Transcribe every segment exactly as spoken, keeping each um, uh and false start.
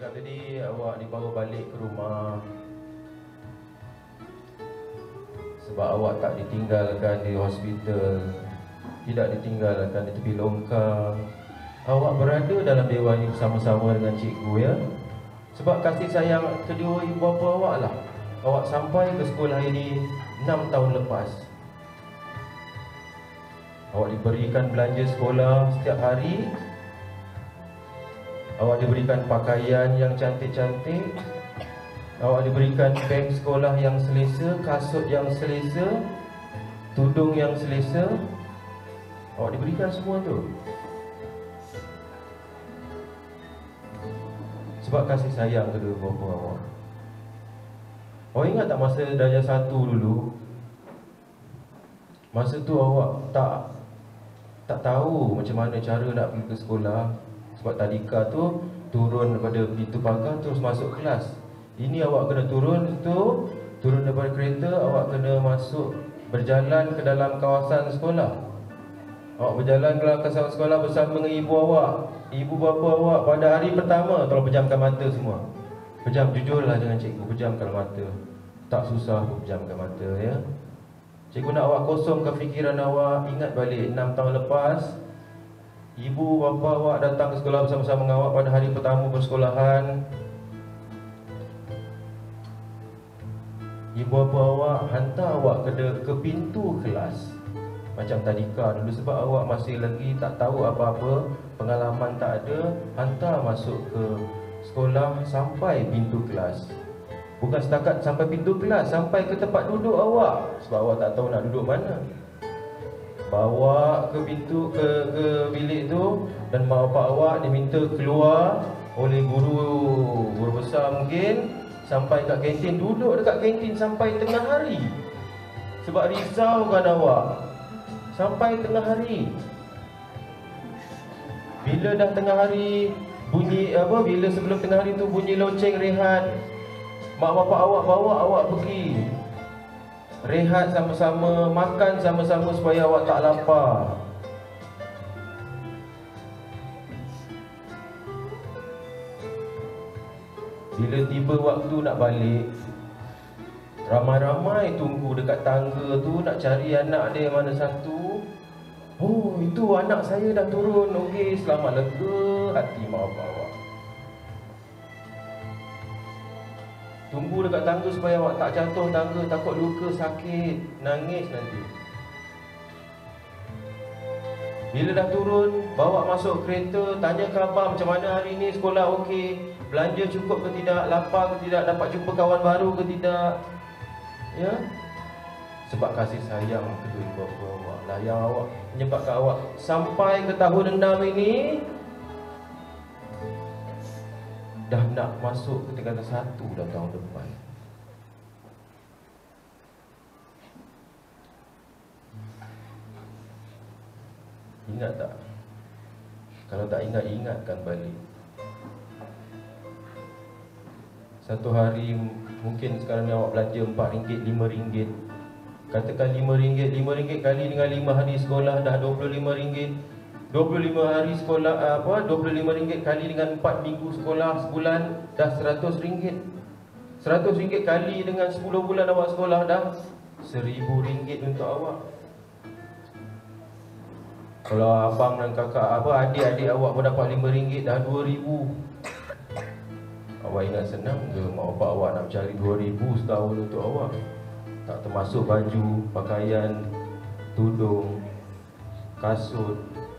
cakap tadi awak dibawa balik ke rumah sebab awak tak ditinggalkan di hospital, tidak ditinggalkan di tepi longkang. Awak berada dalam dewan ini bersama-sama dengan cikgu, ya. Sebab kasih sayang kedua ibu bapa awak lah awak sampai ke sekolah ini enam tahun lepas. Awak diberikan belanja sekolah setiap hari. Awak diberikan pakaian yang cantik-cantik. Awak diberikan beg sekolah yang selesa, kasut yang selesa, tudung yang selesa. Awak diberikan semua tu sebab kasih sayang kedua bapa awak. Awak ingat tak masa darjah satu dulu? Masa tu awak tak tak tahu macam mana cara nak pergi ke sekolah. Sebab tadika tu turun daripada pintu pagar terus masuk kelas. Ini awak kena turun tu, turun daripada kereta, awak kena masuk berjalan ke dalam kawasan sekolah. Awak berjalan ke dalam kawasan sekolah bersama dengan ibu awak, ibu bapa awak. Pada hari pertama tolong pejamkan mata semua. Pejam, jujurlah dengan cikgu, pejamkan mata. Tak susah pejamkan mata, ya. Cikgu nak awak kosongkan fikiran awak. Ingat balik enam tahun lepas ibu bapa awak datang ke sekolah bersama-sama dengan awak pada hari pertama persekolahan. Ibu bapa awak hantar awak ke, ke pintu kelas macam tadika dulu. Sebab awak masih lagi tak tahu apa-apa, pengalaman tak ada, hantar masuk ke sekolah sampai pintu kelas. Bukan setakat sampai pintu kelas, sampai ke tempat duduk awak. Sebab awak tak tahu nak duduk mana. Bawa ke pintu, ke, ke bilik tu. Dan mak bapak awak diminta keluar oleh guru, guru besar mungkin, sampai kat kantin. Duduk dekat kantin sampai tengah hari. Sebab risaukan awak sampai tengah hari. Bila dah tengah hari, bunyi apa, bila sebelum tengah hari tu bunyi loceng rehat, mak bapak awak bawa awak pergi rehat sama-sama, makan sama-sama supaya awak tak lapar. Bila tiba waktu nak balik, ramai-ramai tunggu dekat tangga tu nak cari anak dia mana satu. Oh, itu anak saya dah turun. Okey, selamat lega hati mak bapak awak. Tunggu dekat tangga supaya awak tak jatuh tangga, takut luka, sakit, nangis nanti. Bila dah turun, bawa masuk kereta, tanya khabar macam mana hari ni, sekolah okey, belanja cukup ke tidak, lapar ke tidak, dapat jumpa kawan baru ke tidak. Ya, sebab kasih sayang kedua ibu bapa awak lah yang awak menyebabkan awak sampai ke tahun enam ini dah nak masuk ke tingkatan satu dah tahun depan. Ingat tak? Kalau tak ingat, ingatkan balik. Satu hari mungkin sekarang ni awak belanja empat ringgit, lima ringgit. Katakan lima ringgit, lima ringgit kali dengan lima hari sekolah dah dua puluh lima ringgit. dua puluh lima hari sekolah apa? dua puluh lima ringgit kali dengan empat minggu sekolah sebulan dah seratus ringgit. seratus ringgit kali dengan sepuluh bulan awak sekolah dah seribu ringgit untuk awak. Kalau abang dan kakak apa adik-adik awak pun dapat lima ringgit dah dua ribu. Awak ingat senang ke mak bapak awak nak cari dua ribu setahun untuk awak? Tak termasuk baju, pakaian, tudung, kasut.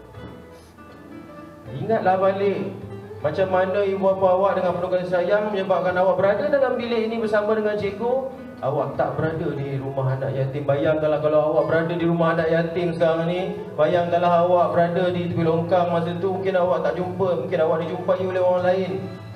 Ingatlah balik macam mana ibu bapa awak dengan penuh kasih sayang menyebabkan awak berada dalam bilik ini bersama dengan cikgu. Awak tak berada di rumah anak yatim. Bayangkanlah kalau awak berada di rumah anak yatim sekarang ni. Bayangkanlah awak berada di tepi longkang masa tu, mungkin awak tak jumpa, mungkin awak dijumpai oleh orang lain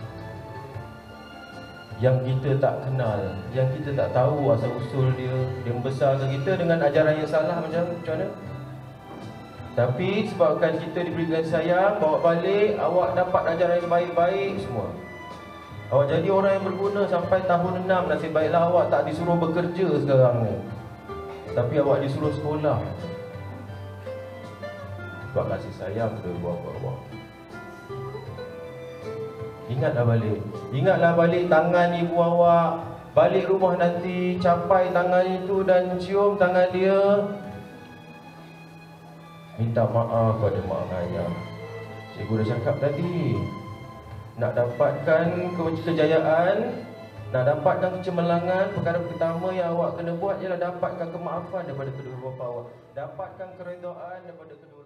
yang kita tak kenal, yang kita tak tahu asal usul dia. Dia membesarkan kita dengan ajaran yang salah macam macam mana. Tapi sebabkan kita diberikan sayang, bawa balik, awak dapat ajaran yang baik-baik semua. Awak jadi orang yang berguna sampai tahun enam. Nasib baiklah awak tak disuruh bekerja sekarang ni, tapi awak disuruh sekolah. Sebab kasih sayang kedua bapa awak. Ingatlah balik. Ingatlah balik tangan ibu awak. Balik rumah nanti, capai tangan itu dan cium tangan dia. Minta maaf pada mak ayah. Cikgu dah cakap tadi, nak dapatkan kejayaan, nak dapatkan kecemerlangan, perkara pertama yang awak kena buat ialah dapatkan kemaafan daripada kedua bapa awak. Dapatkan keredaan daripada kedua